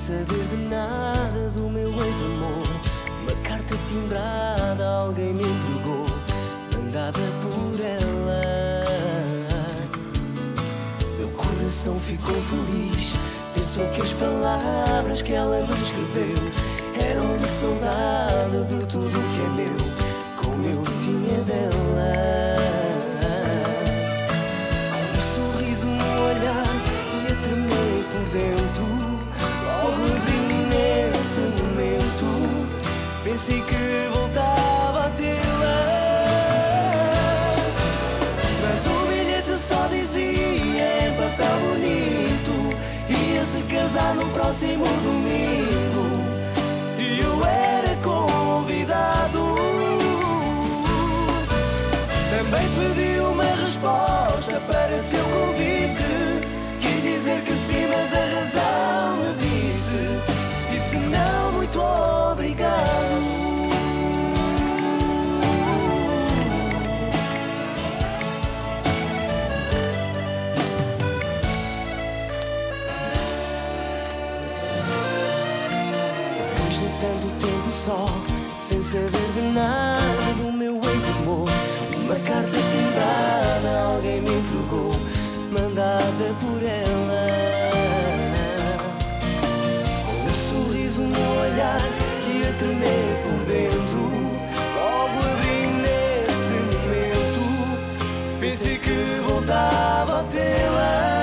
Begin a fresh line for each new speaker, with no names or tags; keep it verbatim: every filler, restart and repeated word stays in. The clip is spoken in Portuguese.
saber de nada do meu ex-amor. Uma carta timbrada alguém me entregou, mandada por ela. Meu coração ficou feliz, pensou que as palavras que ela me escreveu eram de saudade de tudo que é meu, como eu tinha dela. Com um sorriso no olhar e a tremer por dentro, logo abri nesse momento, pensei que voltava a tê-la. Mas o bilhete só dizia em papel bonito, ia-se casar no próximo domingo, e eu era convidado. Também pedi uma resposta para seu convite, quis dizer que sim, mas a razão me disse, disse não, muito obrigado. Depois de tanto tempo só, sem saber de nada do meu ex-amor, uma carta timbrada alguém me entregou, mandada por ela. Com um sorriso no olhar e a tremer por dentro, logo abri nesse momento, pensei que voltava a tê-la.